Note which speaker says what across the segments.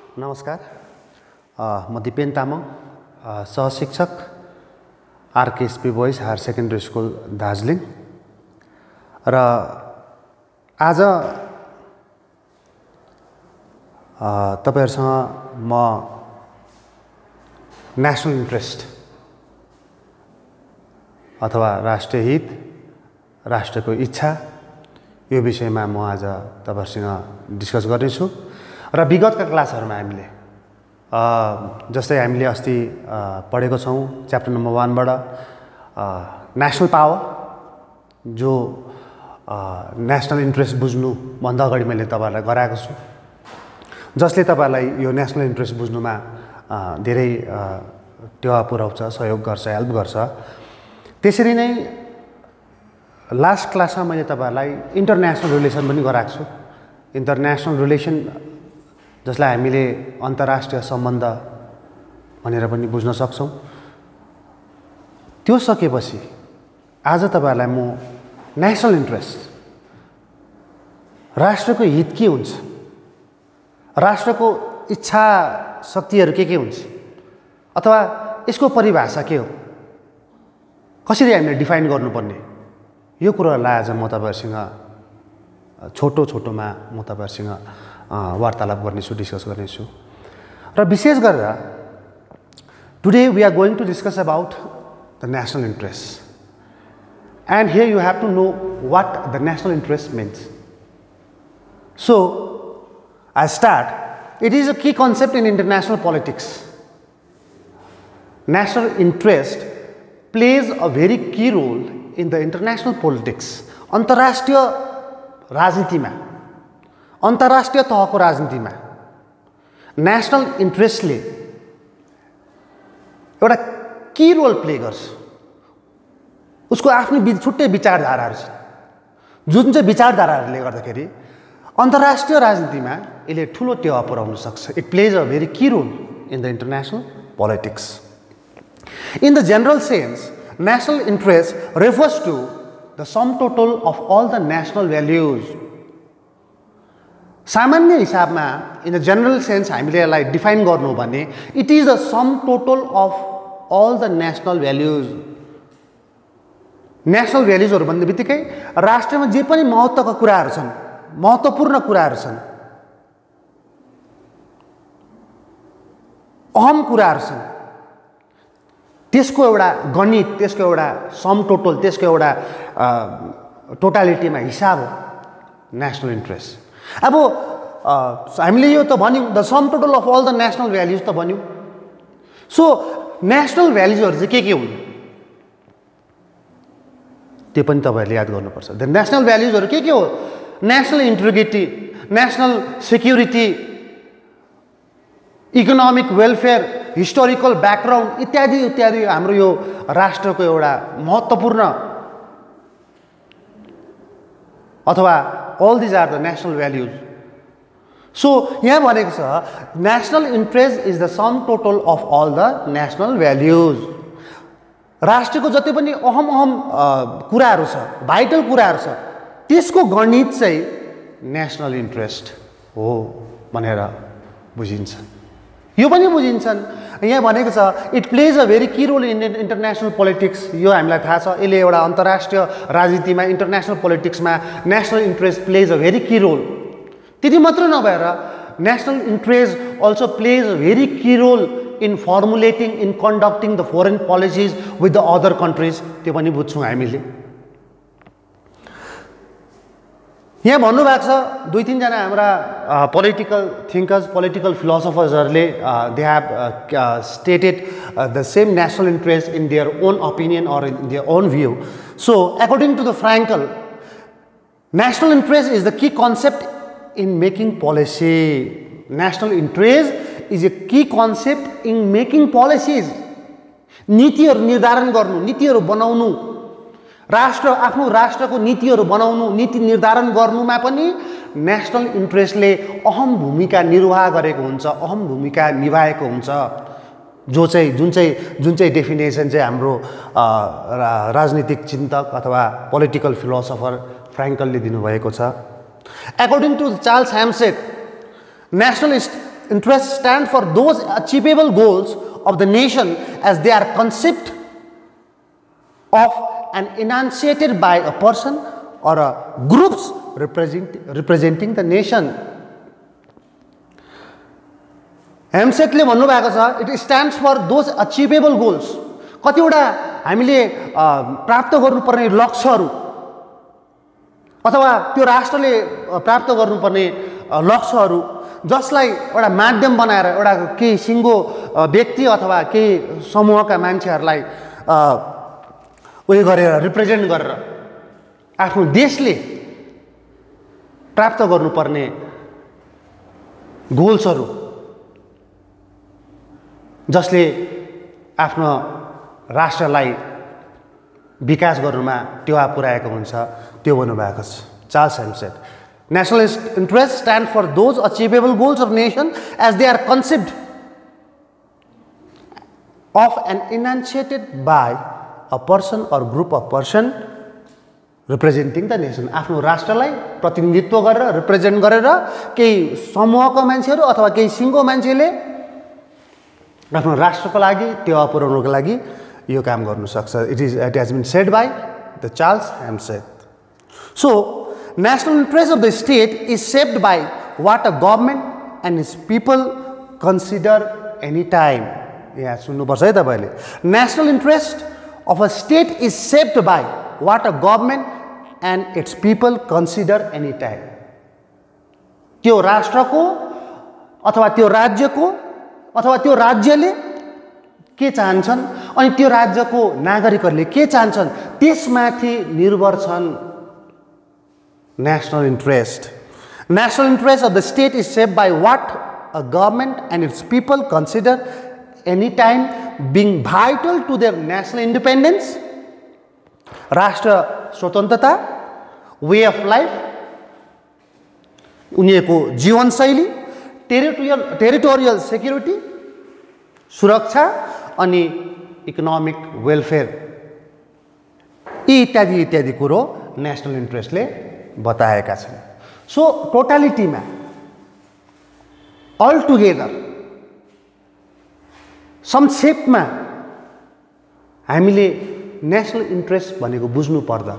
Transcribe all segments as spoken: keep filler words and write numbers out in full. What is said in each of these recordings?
Speaker 1: नमस्कार, म दिपेन तामाङ, सहशिक्षक RKSP boys higher secondary school Darjeeling. र आज तपाईहरुसँग म नेशनल इन्ट्रेस्ट अथवा राष्ट्रिय हित, राष्ट्रको इच्छा यो विषयमा म आज तपाईहरुसँग डिस्कस गर्नेछु। र विगतका क्लासहरुमा हामीले जस्तै हामीले अस्ति पढेको छौं च्याप्टर नम्बर वन बाट नेशनल पावर, जो नेशनल इन्ट्रेस्ट बुझ्नु भन्दा अगाडि मैले तपाईहरुलाई गराएको छु, जसले तपाईहरुलाई यो नेशनल इन्ट्रेस्ट बुझ्नुमा धेरै टेवा पुर्याउँछ, सहयोग गर्छ, हेल्प गर्छ। त्यसरी नै लास्ट क्लासमा मैले तपाईहरुलाई इन्टरनेशनल रिलेसन पनि गराएको छु। इन्टरनेशनल रिलेसन जसलाई हामीले अन्तर्राष्ट्रिय सम्बन्ध भनेर पनि बुझ्न सक्छौं। त्यो सकेपछि आज तपाईहरुलाई म नेशनल इन्ट्रेस्ट, राष्ट्रको हित के हुन्छ, राष्ट्रको इच्छा शक्तिहरु के के हुन्छ, अथवा यसको परिभाषा के हो, कसरी हामीले डिफाइन गर्नुपर्ने, यो कुरालाई आज म तपाईहरुसँग छोटो छोटोमा म तपाईहरुसँग वार्तालाप गर्नेछु, डिस्कस गर्नेछु। र विशेष गरेर today we are going to discuss about the national interest, and here you have to know what the national interest means. So I start. It is a key concept in international politics. National interest plays a very key role in the international politics. अंतर्राष्ट्रीय राजनीति में, अंतर्राष्ट्रीय तहको राजनीति में national इंट्रेस्टले एउटा की role play गर्छ। उसको आफ्नै छुट्टै विचारधाराहरु छन्, जुन चाहिँ विचारधाराहरुले गर्दाखेरि अन्तर्राष्ट्रिय राजनीतिमा यसले ठूलो टेवा पुर्याउन सक्छ। It plays a very key role in the international politics. In the general sense, national interest refers to the sum total of all the national values. सामान्य हिसाबमा in the general sense हामीले यसलाई डिफाइन गर्नु हो भने it is the sum total of all the national values. National भ्यालुजहरु भन्ने बित्तिकै राष्ट्रमा जे पनि महत्त्वका कुराहरु छन्, महत्त्वपूर्ण कुराहरु छन्, अहम कुराहरु छन्, त्यसको एउटा गणित, त्यसको एउटा सम टोटल, त्यसको एउटा टोटालिटीमा हिसाब हो नेशनल इन्ट्रेस्ट। अब हामीले यो त भन्यौं the sum total of all the national values त भन्यौं। सो नेशनल भ्यालुजहरु चाहिँ के के हुन् त्यो पनि तपाईहरुले याद गर्नुपर्छ। द नेशनल भ्यालुजहरु के के हो? National integrity, national security, economic welfare, historical background इत्यादि इत्यादि हाम्रो यो राष्ट्रको एउटा महत्त्वपूर्ण, अथवा all this are the national values. So यहाँ भनेको छ national interest is the sum total of all the national values. राष्ट्रको जति पनि अहम अहम कुराहरु छ, भाइटल कुराहरु छ, त्यसको गणित चाहिँ नेशनल इन्ट्रेस्ट हो भनेर बुझिन्छ। यो पनि बुझिन्छन्। यहाँ भनेको छ it plays a very key role in international politics. यो हामीलाई थाहा छ, यसले एउटा अन्तर्राष्ट्रिय राजनीतिमा, इंटरनेशनल पॉलिटिक्समा national interest plays a very key role. त्यति मात्र नभएर national interest also plays a very key role in formulating, in conducting the foreign policies with the other countries. त्यो पनि बुझ्छौं हामीले। यहाँ भन्नुभएको छ दुई तीन जना हाम्रा पोलिटिकल थिंकर्स, पोलिटिकल फिलोसफर्सहरुले they have stated the same national interest in their own opinion और in their own view. So according to the Frankel, national interest is the key concept in making policy. National interest is a key concept in making policies. नीतिहरु निर्धारण गर्नु, नीतिहरु बनाउनु, राष्ट्र आफ्नो राष्ट्रको नीतिहरु बनाउनु, नीति निर्धारण गर्नुमा पनि नेशनल इन्ट्रेस्टले अहम भूमिका निर्वाह गरेको हुन्छ, अहम भूमिका निभाएको हुन्छ। जो चाहिँ जुन चाहिँ जुन चाहिँ डेफिनेसन चाहिँ हाम्रो राजनीतिक चिन्तक अथवा पोलिटिकल फिलोसफर फ्रैंकलले दिनुभएको छ। According to Charles Hamsett, national interests stand for those achievable goals of the nation as they are conceived of and enunciated by a person or a groups represent, representing the nation. हेम्सेटले भन्नुभएको छ it stands for those achievable goals, कतिवटा हामीले प्राप्त गर्नुपर्ने लक्ष्यहरू अथवा त्यो राष्ट्रले प्राप्त गर्नुपर्ने लक्ष्यहरू जसलाई एउटा माध्यम बनाएर एउटा केही सिङ्गो व्यक्ति अथवा केही समूहका मान्छेहरूलाई उयो गरेर रिप्रेजेन्ट गरेर आफ्नो देशले प्राप्त गर्नुपर्ने गोल्सहरू जसले आफ्नो राष्ट्रलाई विकास गर्नुमा टेवा पुर्याएको हुन्छ त्यो भन्नुभएको छ Charles Hemset. National interests stand for those achievable goals of nation as they are conceived of and enunciated by a person or group of person representing the nation. आफ्नो राष्ट्रलाई प्रतिनिधित्व गरेर रिप्रेजेन्ट गरेर केही समूहका मान्छेहरू अथवा केही सिङ्गो मान्छेले आफ्नो राष्ट्रको लागि टेवा पुर्याउनको लागि यो काम गर्नु सक्छ. It is it has been said by the Charles Hemset. So national interest of the state is shaped by what a government and its people consider any time. यहाँ सुन्नुपर्छ है तपाईले. National interest of a state is shaped by what a government and its people consider any time. त्यो राष्ट्रको अथवा त्यो राज्यको अथवा त्यो राज्यले के चाहन्छन् अनि त्यो राज्यको नागरिकहरूले के चाहन्छन् त्यसमाथि निर्भर छन् national interest. National interest of the state is shaped by what a government and its people consider any time being vital to their national independence, राष्ट्र स्वतन्त्रता, way of life, उनीहरूको जीवनशैली, टेरिटोरियल टेरिटोरियल सेक्युरिटी, सुरक्षा अनि economic welfare, यी इत्यादि इत्यादि कुरो नेशनल इन्ट्रेस्टले बताएका छन्. सो टोटालिटीमा अल टुगेदर संक्षेपमा हामीले नेशनल इन्ट्रेस्ट भनेको बुझ्नु पर्दा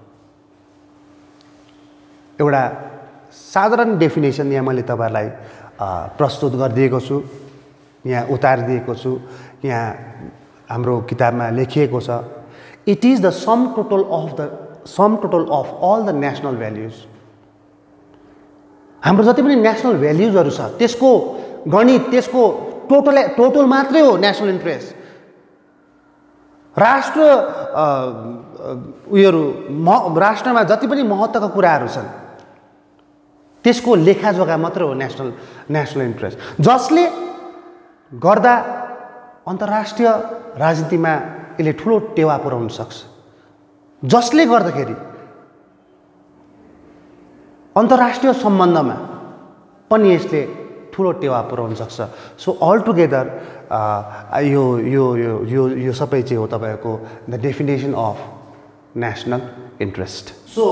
Speaker 1: एउटा साधारण डेफिनेसन यहाँ मैले तपाईहरुलाई प्रस्तुत गरिदिएको छु, यहाँ उतारिदिएको छु, यहाँ हाम्रो किताबमा लेखिएको छ. It is the sum total of the sum total of all the national values. हाम्रो जति पनि नेशनल भ्याल्युजहरु छ त्यसको गणित त्यसको टोटल टोटल मात्रै हो नेशनल इन्ट्रेस्ट. राष्ट्र उयोहरु राष्ट्रमा जति पनि महत्त्वका कुराहरु छन् त्यसको लेखाजोखा मात्र हो नेशनल नेशनल इन्ट्रेस्ट, जसले गर्दा अन्तर्राष्ट्रिय राजनीतिमा यसले ठूलो टेवा पुर्याउन सक्छ, जसले गर्दाखेरि अन्तर्राष्ट्रिय सम्बन्धमा पनि यसले ठूलो टेवा पुर्याउन सक्छ. सो अल टुगेदर यो यो यो यो यो सबै चाहिँ हो तपाईको the definition of national interest. So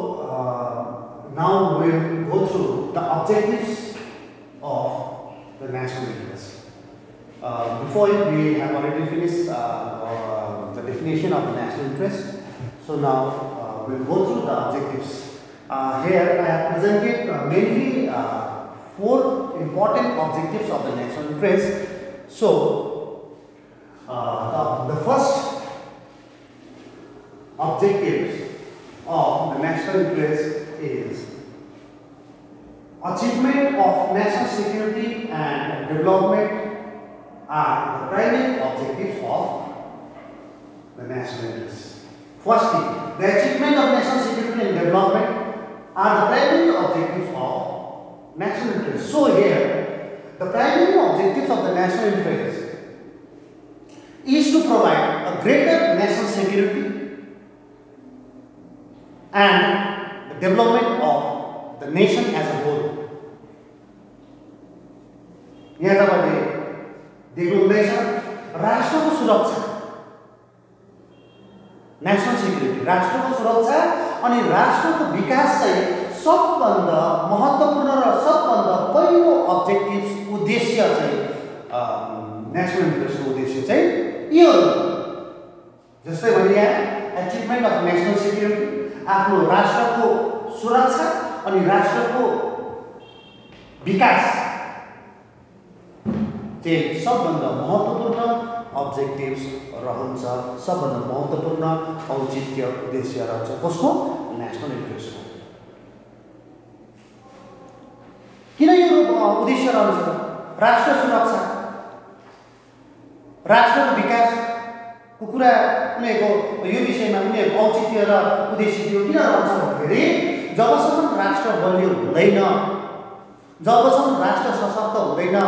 Speaker 1: now we will go through the objectives of the national interest. Before we have already finished the definition of the national interest. So now uh, we'll go through the objectives. Uh, here I have presented uh, mainly uh, four important objectives of the national interest. So uh, the, the first objective of the national interest is achievement of national security and development are the primary objectives of the national interest. Firstly, the achievement of national security and development are the primary objectives of national interest. So here, the primary objectives of the national interest is to provide a greater national security and the development of the nation as a whole. यहाँ तपाईले देख्नुहुँदैछ राष्ट्रको सुरक्षा, national security, राष्ट्रको सुरक्षा अनि राष्ट्रको विकास चाहिँ सबभन्दा महत्त्वपूर्ण र सबभन्दा पहिलो अब्जेक्टिभ उद्देश्य चाहिँ नेसनल इन्ट्रेस्टको उद्देश्य चाहिँ यो हो। जस्तै भने यहाँ एचिभमेन्ट अफ नेसनल सेक्युरिटी, आफ्नो राष्ट्रको सुरक्षा अनि राष्ट्रको विकास चाहिँ सबभन्दा महत्त्वपूर्ण अब्जेक्टिभ्स रहन्छ, सबभन्दा महत्त्वपूर्ण औचित्य उद्देश्य रहन्छ कसको? नेसनल इन्ट्रेस्टको। किन यो उद्देश्य रहन्छ? राष्ट्र सुरक्षा, राष्ट्रको विकासको कुरा उनीहरूको यो विषयमा उनीहरूको औचित्य र उद्देश्य त्यो किन रहन्छ भन्दाखेरि जबसम्म राष्ट्र बलियो हुँदैन, जबसम्म राष्ट्र सशक्त हुँदैन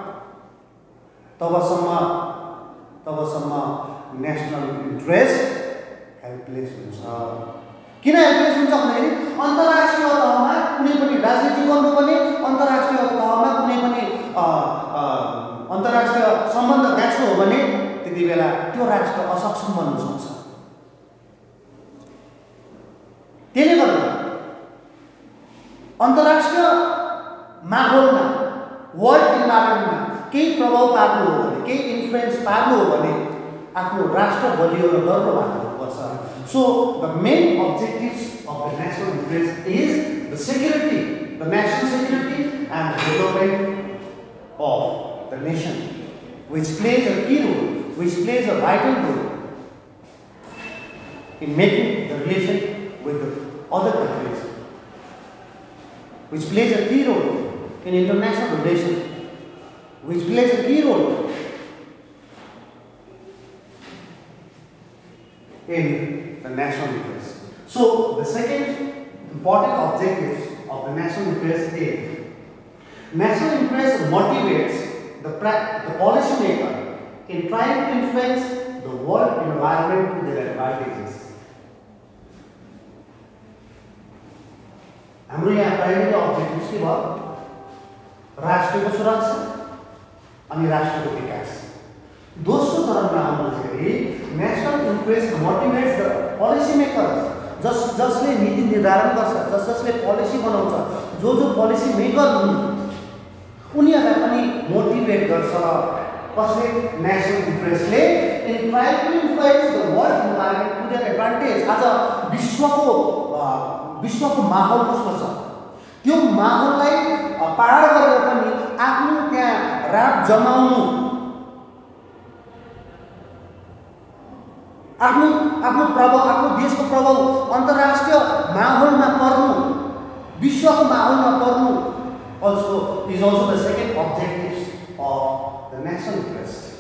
Speaker 1: तबसम्म तबसम्म नेसनल इन्ट्रेस्ट हेल्पलेस हुन्छ। किन हेल्पलेस हुन्छ भन्दाखेरि अन्तर्राष्ट्रिय तहमा कुनै पनि राजनीति गर्नुपर्ने, अन्तर्राष्ट्रिय तहमा कुनै पनि अन्तर्राष्ट्रिय सम्बन्ध गाँच्नु हो भने त्यति बेला त्यो राष्ट्र असक्षम बन्न सक्छ। त्यसले गर्दा अन्तर्राष्ट्रिय माहौलमा, वर्ल्ड इन्भाइरोमेन्टमा केही प्रभाव पार्नु हो भने, केही इन्फ्लुएन्स पार्नु हो भने आफ्नो राष्ट्र बलियो र डर्लो भएको हुनुपर्छ। So the main objectives of the national interest is the security, the national security and the development of the nation, which plays a key role, which plays a vital role in making the relation with the other countries, which plays a key role in international relations, which plays a key role in the national interest. So, the second important objective of the national interest is national interest motivates the, the policy maker in trying to influence the world environment to their advantages. हाम्रो यहाँ primary objectives के भयो? राष्ट्रको सुरक्षा अनि राष्ट्रको विकास। दोस्रो चरणमा आउँदाखेरि national interest motivates the policy makers, जस जसले नीति निर्धारण गर्छ, जस जसले पोलिसी बनाउँछ, जो जो पोलिसी मेकर हुन् उनीहरूलाई पनि मोटिभेट गर्छ। कसले? नेशनल इन्ट्रेस्टले in trying to influence the world environment to their advantage. आज विश्वको विश्वको माहौल कस्तो छ त्यो माहौललाई पार गरेर पनि आफ्नो त्यहाँ राप जमाउनु, आफ्नो आफ्नो प्रभाव, आफ्नो देशको प्रभाव अन्तर्राष्ट्रिय माहौलमा पर्नु, विश्वको माहौलमा पर्नु also is also the second objective of the national interest.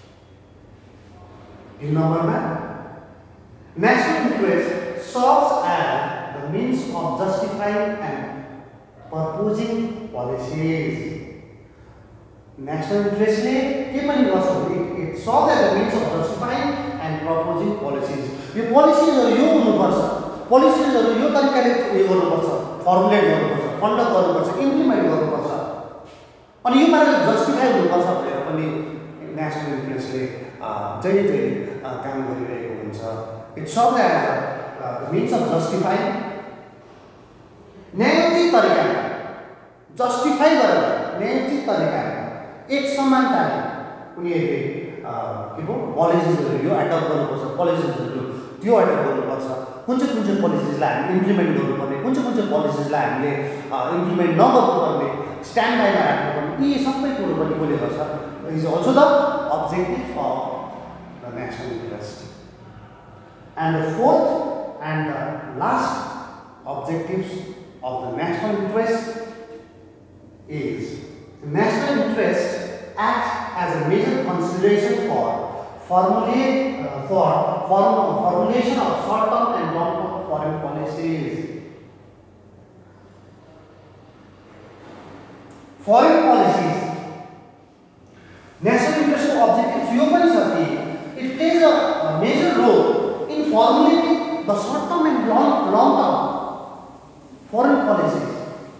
Speaker 1: In number one, national interest serves as the means of justifying and proposing policies. National interest ले के पनि गर्छ भने it serves as a means of justifying and proposing policies. यो policies यो हुनुपर्छ, policies यो तरिकाले यो गर्नुपर्छ, फर्मुलेट गर्नुपर्छ, कन्डक्ट गर्नुपर्छ, इम्प्लिमेन्ट गर्नुपर्छ अनि यो पाराले जस्टिफाई हुनुपर्छ भनेर पनि नेशनल इन्ट्रेस्टले जहिले जहिले काम गरिरहेको हुन्छ। It serves as the means of justify, न्यायोचित तरिकामा जस्टिफाई गरेर न्यायोचित तरिकामा एक समानताले उनीहरूले के पो पोलिसिजहरू यो एडप्ट गर्नुपर्छ, पोलिसिजहरू त्यो एडप्ट गर्नुपर्छ, कुन चाहिँ कुन चाहिँ पोलिसिजलाई हामी इम्प्लिमेन्ट गर्नुपर्ने, कुन चाहिँ कुन चाहिँ पोलिसिजलाई हामीले इम्प्लिमेन्ट नगर्नुपर्ने, स्ट्यान्ड बाईमा राख्नुपर्ने, यी सबै कुरो पनि कसले गर्छ? Is also the objective of the national interest. And the fourth and the last objectives of the national interest is the national interest acts as a major consideration for formulate uh, for form, formulation of short-term and long-term foreign policies. Foreign policies, national interest objectives यो पनि छ कि it plays a, a major role in formulating the short-term and long long-term foreign policies.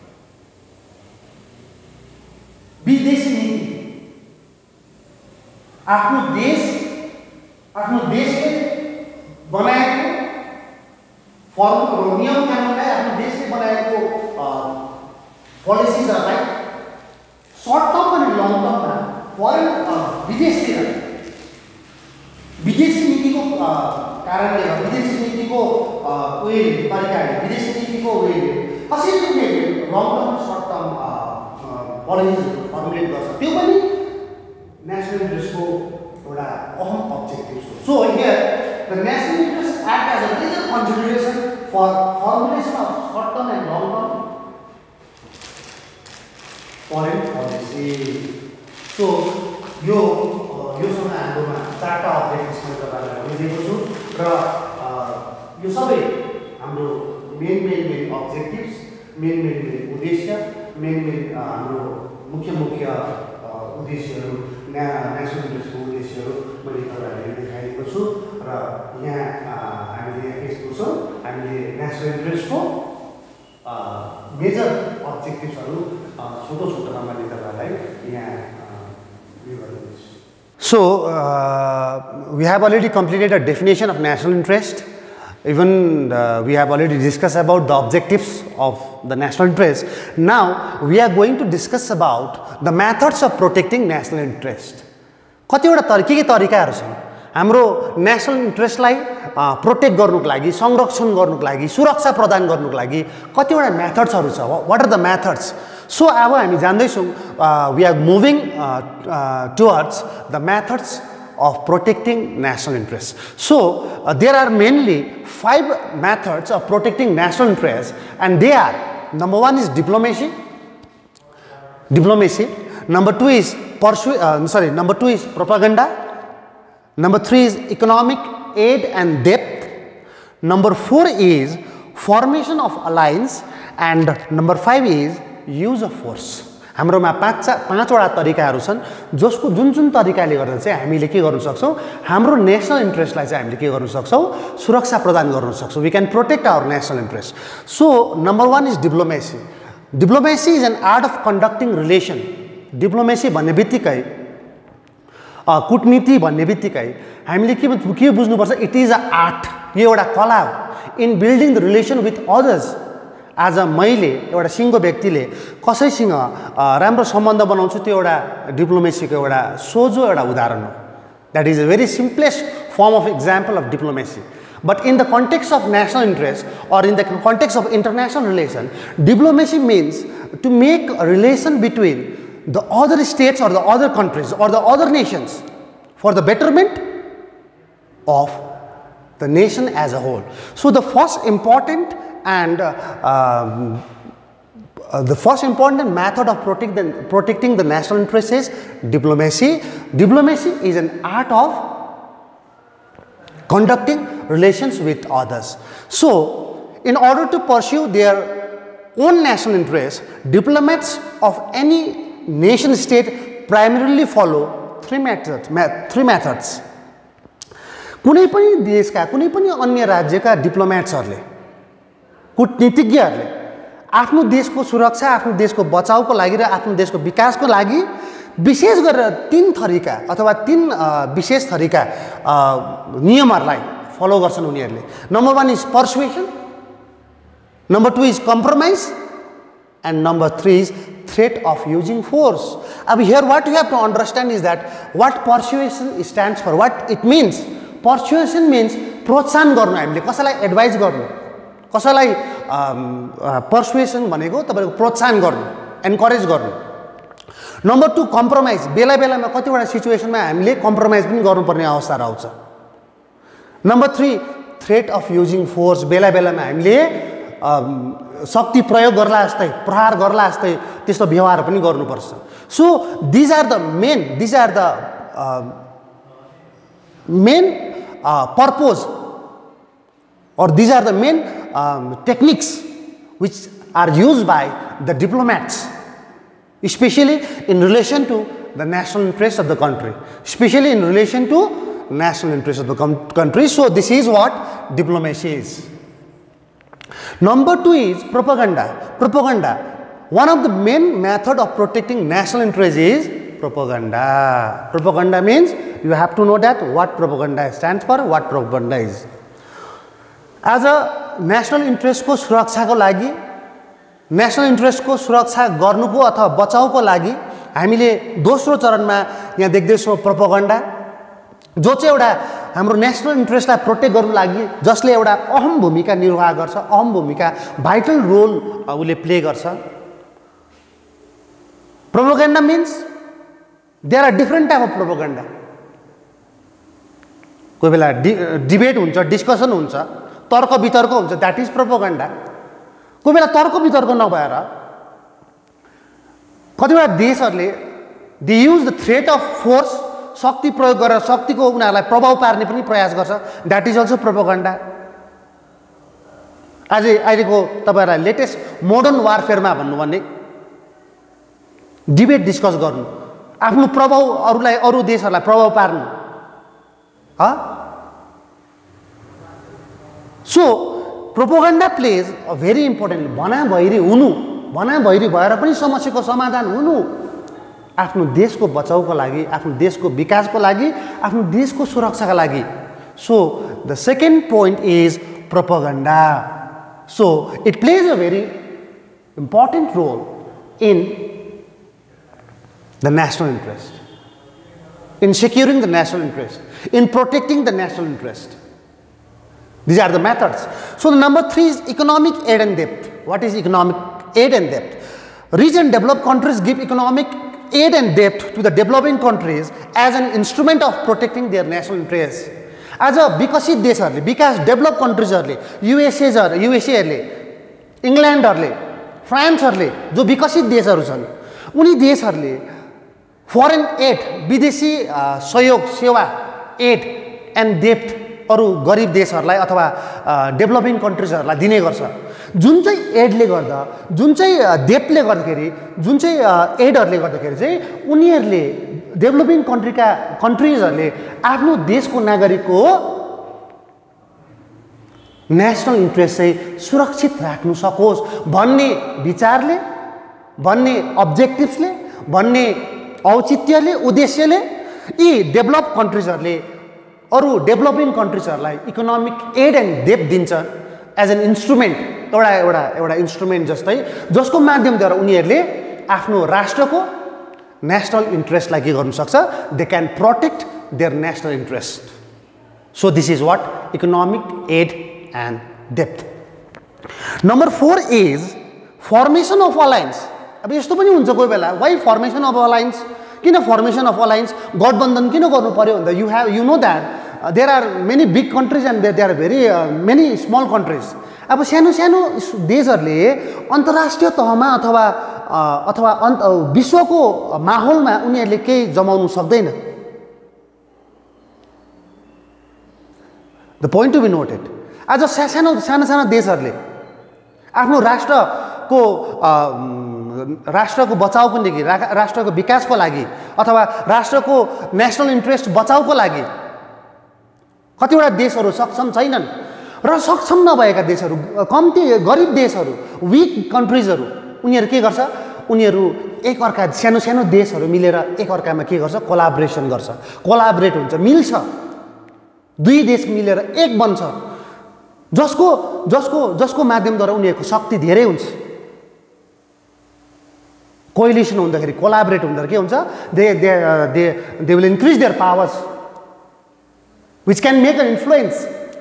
Speaker 1: विदेशी नीति आफ्नो देश आफ्नो देशले बनाएको फर्म नियम कानुनलाई आफ्नो देशले बनाएको पोलिसिजहरूलाई सर्ट टर्म अनि लङ फरेन विदेशतिर विदेशी नीतिको कारणले विदेशी नीतिको उयो तरिकाले विदेशी नीतिको उयो कसरी उनीहरूले long term short term policy formulate गर्छ त्यो पनि नेसनल इन्ट्रेस्टको एउटा अहम अब्जेक्टिभ हो. So here the national interest act as a major consideration for formulation of short term and long term foreign policy. So यो योसँग हाम्रोमा चारवटा अब्जेक्टिभ्स मैले तपाईँलाई भनिदिएको छु र यो सबै हाम्रो main main main objectives main main main उद्देश्य मेन मेन हाम्रो मुख्य मुख्य उद्देश्यहरू न्या नेसनल इन्ट्रेस्टको उद्देश्यहरू मैले तपाईँहरूलाई देखाइदिएको छु र यहाँ हामीले यहाँ के छौँ हामीले नेसनल इन्ट्रेस्टको मेजर अब्जेक्टिभ्सहरू छोटो छोटोमा मैले तपाईँहरूलाई यहाँ उयो गरिदिन्छु. So, uh, we have already completed a definition of national interest. Even uh, we have already discussed about the objectives of the national interest. Now, we are going to discuss about the methods of protecting national interest. कतिवटा तरिका के तरिकाहरू छन् हाम्रो national इन्ट्रेस्टलाई protect गर्नुको लागि संरक्षण गर्नुको लागि सुरक्षा प्रदान गर्नुको लागि कतिवटा मेथड्सहरू छ. What are the methods? So अब हामी जान्दैछौँ we are moving towards the methods of protecting national interests. So, uh, there are mainly five methods of protecting national interests, and they are: number one is diplomacy. Diplomacy. Number two is pursue. Uh, sorry. Number two is propaganda. Number three is economic aid and depth. Number four is formation of alliance, and number five is use of force. हाम्रोमा पाँच पाँचवटा तरिकाहरू छन् जसको जुन जुन तरिकाले गर्दा चाहिँ हामीले के गर्न सक्छौँ हाम्रो नेसनल इन्ट्रेस्टलाई चाहिँ हामीले के गर्न सक्छौँ सुरक्षा प्रदान गर्न सक्छौँ. We can protect our national interest. So number one is diplomacy. Diplomacy is an art of conducting relation. Diplomacy भन्ने बित्तिकै कूटनीति भन्ने बित्तिकै हामीले के के बुझ्नुपर्छ इट इज अ आर्ट. यो एउटा कला हो in building the relation with others. आज मैले एउटा सिङ्गो व्यक्तिले कसैसँग राम्रो सम्बन्ध बनाउँछु त्यो एउटा डिप्लोमेसीको एउटा सोझो एउटा उदाहरण हो. That is a very simplest form of example of diplomacy. But in the context of national interest or in the context of international relation diplomacy means to make a relation between the other states or the other countries or the other nations for the betterment of the nation as a whole. So the first important and uh, um, uh, the first important method of protect the, protecting the national interest is diplomacy. Diplomacy is an art of conducting relations with others. So, in order to pursue their own national interests, diplomats of any nation state primarily follow three methods. Three methods. कुनै पनि देशका कुनै पनि अन्य राज्यका डिप्लोमेट्सहरूले कूटनीतिज्ञहरूले आफ्नो देशको सुरक्षा आफ्नो देशको बचाउको लागि र आफ्नो देशको विकासको लागि विशेष गरेर तीन थरीका अथवा तीन विशेष थरीका नियमहरूलाई फलो गर्छन् उनीहरूले. Number one is persuasion, number two is compromise and number three is threat of using force. अब here what you have to understand is that what persuasion stands for what it means. Persuasion means प्रोत्साहन गर्नु, हामीले कसैलाई advice गर्नु, कसैलाई पर्सुएसन भनेको तपाईँको प्रोत्साहन गर्नु, एन्करेज गर्नु. Number two compromise. बेला बेलामा कतिवटा सिचुएसनमा हामीले कम्प्रोमाइज पनि गर्नुपर्ने अवस्थाहरू आउँछ. Number three threat of using force. बेला बेलामा हामीले शक्ति प्रयोग गर्ला जस्तै प्रहार गर्ला जस्तै त्यस्तो व्यवहार पनि गर्नुपर्छ. So these are the main these are the main purpose or these are the main um, techniques which are used by the diplomats, especially in relation to the national interest of the country, especially in relation to national interest of the country. So this is what diplomacy is. Number two is propaganda. Propaganda. One of the main method of protecting national interest is propaganda. Propaganda means you have to know that what propaganda stands for, what propaganda is. As a national interest को सुरक्षा को लागि national interest को सुरक्षा गर्नुको अथवा बचाउको लागि हामीले दोस्रो चरणमा यहाँ देख्दैछौँ प्रोपोगन्डा, जो चाहिँ एउटा हाम्रो नेसनल इन्ट्रेस्टलाई प्रोटेक्ट गर्नु लागि जसले एउटा अहम भूमिका निर्वाह गर्छ, अहम भूमिका भाइटल रोल उसले प्ले गर्छ। Propaganda means there are different type of propaganda. कोही बेला डि डिबेट हुन्छ, डिस्कसन हुन्छ, तर्क वितर्क हुन्छ, द्याट इज प्रोपोगन्डा। कोही बेला तर्क वितर्क नभएर कतिवटा देशहरूले they use the threat of force, शक्ति प्रयोग गरेर शक्तिको उनीहरूलाई प्रभाव पार्ने पनि प्रयास गर्छ, द्याट इज अल्सो प्रोपोगन्डा। आज अहिलेको तपाईँहरूलाई लेटेस्ट मोडर्न वारफेयरमा भन्नु भने डिबेट डिस्कस गर्नु, आफ्नो प्रभाव अरूलाई अरू देशहरूलाई प्रभाव पार्नु। So propaganda plays a very important. भना भैरी हुनु, भना भैरी भएर पनि समस्याको समाधान हुनु, आफ्नो देशको बचाउको लागि, आफ्नो देशको विकासको लागि, आफ्नो देशको सुरक्षाका लागि। So the second point is propaganda. So it plays a very important role in the national interest, in securing the national interest, in protecting the national interest. These are the methods. So the number three is economic aid and debt. What is economic aid and debt? Rich and developed countries give economic aid and debt to the developing countries as an instrument of protecting their national interests. आज विकसित देशहरूले, विकास develop कन्ट्रिजहरूले, युएसएजहरू युएसएहरूले, इङ्ल्यान्डहरूले, फ्रान्सहरूले, जो विकसित देशहरू छन्, उनी देशहरूले फरेन एड, विदेशी सहयोग सेवा एड एन्ड डेप्ट अरू गरिब देशहरूलाई अथवा डेभलपिङ कन्ट्रिजहरूलाई दिने गर्छ। जुन चाहिँ एडले गर्दा, जुन चाहिँ डेप्टले गर्दाखेरि, जुन चाहिँ एडहरूले गर्दाखेरि चाहिँ उनीहरूले डेभलपिङ कन्ट्रीका कन्ट्रिजहरूले आफ्नो देशको नागरिकको नेसनल इन्ट्रेस्ट चाहिँ सुरक्षित राख्नु सकोस् भन्ने विचारले, भन्ने अब्जेक्टिभ्सले, भन्ने औचित्यले, उद्देश्यले यी डेभलप कन्ट्रिजहरूले अरू डेभलपिङ कन्ट्रिजहरूलाई इकोनोमिक एड एन्ड डेप्ट दिन्छ एज एन इन्स्ट्रुमेन्ट, एउटा एउटा एउटा इन्स्ट्रुमेन्ट जस्तै, जसको माध्यमद्वारा उनीहरूले आफ्नो राष्ट्रको नेसनल इन्ट्रेस्टलाई के गर्नु सक्छ, they can protect their national interest. So this is what economic aid and डेप्ट। Number four is formation of alliance. अब यस्तो पनि हुन्छ कोही बेला, वाइ फर्मेसन अफ अलायन्स, किन फर्मेसन अफ अलायन्स, गठबन्धन किन गर्नु पर्यो भन्दा you have you know that there are many big country and there are very many small country. अब सानो सानो देशहरूले अन्तर्राष्ट्रिय तहमा अथवा अथवा अन्त विश्वको माहौलमा उनीहरूले केही जमाउनु सक्दैन। The point to be noted, आज सानो सानो सानो देशहरूले आफ्नो राष्ट्रको राष्ट्रको बचाउको लागि, राष्ट्रको विकासको लागि अथवा राष्ट्रको नेसनल इन्ट्रेस्ट बचाउको लागि कतिवटा देशहरू सक्षम छैनन् र सक्षम नभएका देशहरू, कम्ती गरिब देशहरू, विक कन्ट्रिजहरू, उनीहरू के गर्छ, उनीहरू एकअर्का सानो सानो देशहरू मिलेर एकअर्कामा के गर्छ, कोलाब्रेसन गर्छ, कोलाब्रेट हुन्छ, मिल्छ, दुई देश मिलेर एक बन्छ, जसको जसको जसको माध्यमद्वारा उनीहरूको शक्ति धेरै हुन्छ। कोइलिसन हुँदाखेरि, कोलाब्रेट हुँदाखेरि के हुन्छ, they they they they will increase their powers which can make an influence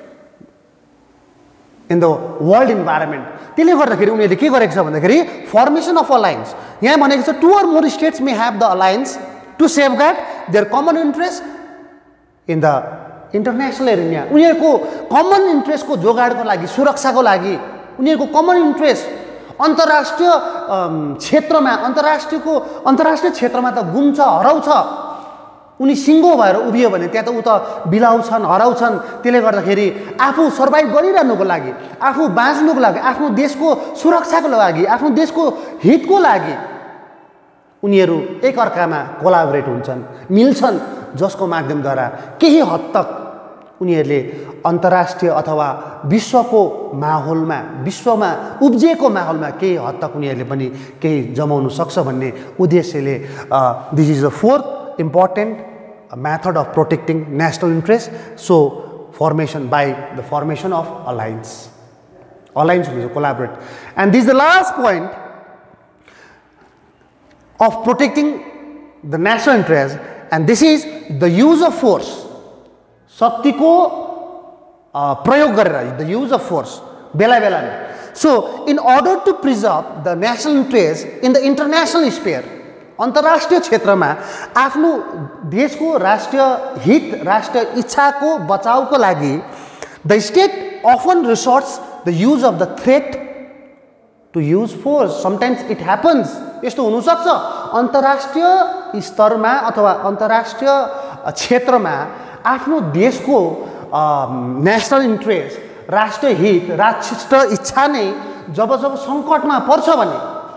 Speaker 1: in the world environment. त्यसले गर्दाखेरि उनीहरूले के गरेको छ भन्दाखेरि फर्मेसन अफ अलायन्स, यहाँ भनेको छ two or more states may have the alliance to safeguard their common interest in the international area. उनीहरूको कमन इन्ट्रेस्टको जोगाडको लागि, सुरक्षाको लागि, उनीहरूको कमन इन्ट्रेस्ट अन्तर्राष्ट्रिय क्षेत्रमा, अन्तर्राष्ट्रियको अन्तर्राष्ट्रिय क्षेत्रमा त गुम्छ, हराउँछ, उनी सिङ्गो भएर उभियो भने त्यहाँ त ऊ त बिलाउँछन्, हराउँछन्। त्यसले गर्दाखेरि आफू सर्भाइभ गरिरहनुको लागि, आफू बाँच्नुको लागि, आफ्नो देशको सुरक्षाको लागि, आफ्नो देशको हितको लागि उनीहरू एकअर्कामा कोलाबोरेट हुन्छन्, मिल्छन्, जसको माध्यमद्वारा केही हद तक उनीहरूले अन्तर्राष्ट्रिय अथवा विश्वको माहौलमा, विश्वमा उब्जिएको माहौलमा केही हद तक उनीहरूले पनि केही जमाउनु सक्छ भन्ने उद्देश्यले this is the fourth important method of protecting national interest. So formation by the formation of alliance, alliance will collaborate. And this is the last point of protecting the national interest and this is the use of force, शक्तिको प्रयोग गरेर, the use of force बेला बेलामा. So in order to preserve the national interest in the international sphere, अन्तर्राष्ट्रिय क्षेत्रमा आफ्नो देशको राष्ट्रिय हित, राष्ट्रिय इच्छाको बचाउको लागि the state often resorts the use of the threat to use force. Sometimes it happens, यस्तो हुनसक्छ अन्तर्राष्ट्रिय स्तरमा अथवा अन्तर्राष्ट्रिय क्षेत्रमा आफ्नो देशको नेसनल इन्ट्रेस्ट, राष्ट्रिय हित, राष्ट्रिय इच्छा नै जब जब सङ्कटमा पर्छ भने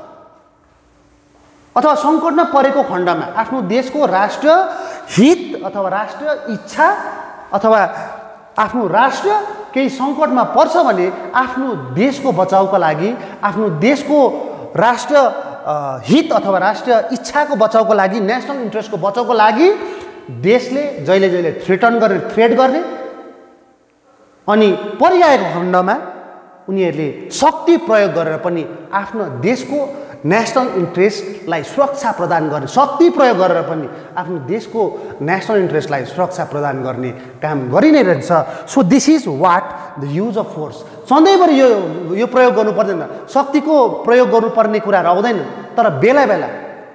Speaker 1: अथवा सङ्कटमा परेको खण्डमा आफ्नो देशको राष्ट्रिय हित अथवा राष्ट्रिय इच्छा अथवा आफ्नो राष्ट्र केही सङ्कटमा पर्छ भने आफ्नो देशको बचाउको लागि, आफ्नो देशको राष्ट्रिय हित अथवा राष्ट्रिय इच्छाको बचाउको लागि, नेसनल इन्ट्रेस्टको बचाउको लागि देशले जहिले जहिले थ्रेटन गर्ने, थ्रेट गर्ने अनि परिआएको खण्डमा उनीहरूले शक्ति प्रयोग गरेर पनि आफ्नो देशको नेसनल इन्ट्रेस्टलाई सुरक्षा प्रदान गर्ने, शक्ति प्रयोग गरेर पनि आफ्नो देशको नेसनल इन्ट्रेस्टलाई सुरक्षा प्रदान गर्ने काम गरि नै रहेछ. So this is what the use of force. सधैँभरि यो यो प्रयोग गर्नु पर्दैन, शक्तिको प्रयोग गर्नुपर्ने कुराहरू आउँदैन, तर बेला बेला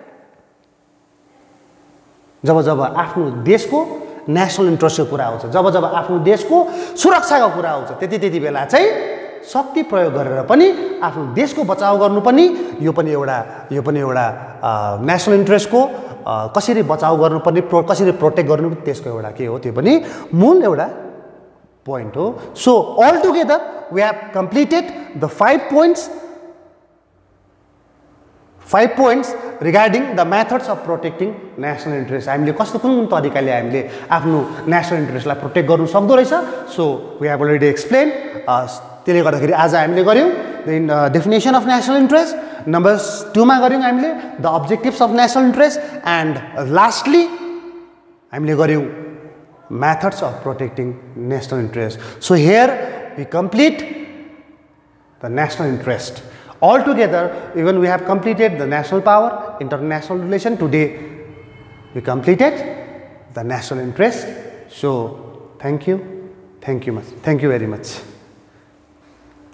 Speaker 1: जब जब आफ्नो देशको नेसनल इन्ट्रेस्टको कुरा आउँछ, जब जब आफ्नो देशको सुरक्षाको कुरा आउँछ, त्यति त्यति बेला चाहिँ शक्ति प्रयोग गरेर पनि आफ्नो देशको बचाउ गर्नु पनि यो पनि एउटा यो पनि एउटा नेसनल इन्ट्रेस्टको कसरी बचाउ गर्नुपर्ने, प्रो कसरी प्रोटेक्ट गर्नु त्यसको एउटा के हो, त्यो पनि मूल एउटा पोइन्ट हो. So all together we have completed the five points five points regarding the methods of protecting national interest. हामीले कस्तो कुन कुन तरिकाले हामीले आफ्नो नेसनल इन्ट्रेस्टलाई प्रोटेक्ट गर्नु सक्दो रहेछ. So we have already explain. त्यसले गर्दाखेरि आज हामीले गऱ्यौँ the definition of national interest, number टूमा गऱ्यौँ हामीले the objectives of national interest and lastly हामीले गऱ्यौँ methods of protecting national interest. So here we complete the national interest. Altogether, even we have completed the national power, international relation. Today, we completed the national interest. So, thank you, thank you much, thank you very much.